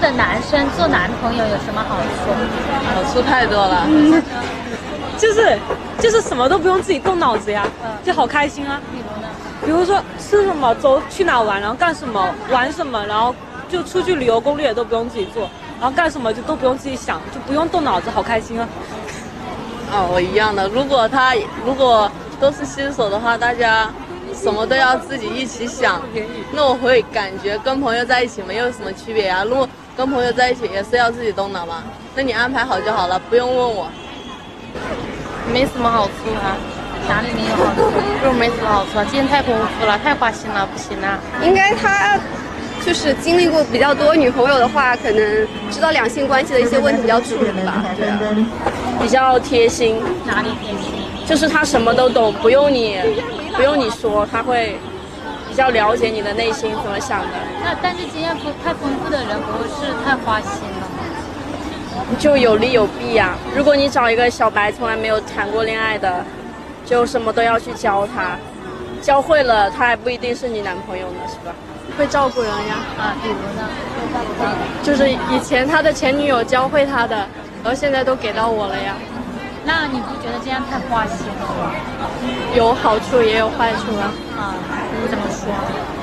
的男生做男朋友有什么好处？ 好处太多了。 就是什么都不用自己动脑子呀，就好开心啊。 比如呢？ 比如说吃什么，走去哪玩，然后干什么，玩什么，然后就出去旅游攻略都不用自己做，然后干什么就都不用自己想，就不用动脑子，好开心啊。 我一样的。如果都是新手的话，大家什么都要自己一起想，那我会感觉跟朋友在一起没有什么区别啊。如果跟朋友在一起也是要自己动脑嘛，那你安排好就好了，不用问我。 没什么好处啊， 哪里没有好处？ 就没什么好处啊，今天太丰富了，太花心了，不行啊。 应该他就是经历过比较多女朋友的话，可能知道两性关系的一些问题要处理吧。对啊， 比较贴心。 哪里贴心？ 就是他什么都懂，不用你说，他会比较了解你的内心怎么想的。 那但是经验太丰富的人，不是太花心了吗？ 就有利有弊呀。如果你找一个小白从来没有谈过恋爱的，就什么都要去教他，教会了他还不一定是你男朋友呢，是吧？ 会照顾人呀。 比如呢？ 就是以前他的前女友教会他的，然后现在都给到我了呀。 那你不觉得这样太花心了吗？ 有好处也有坏处啊。 你怎么说？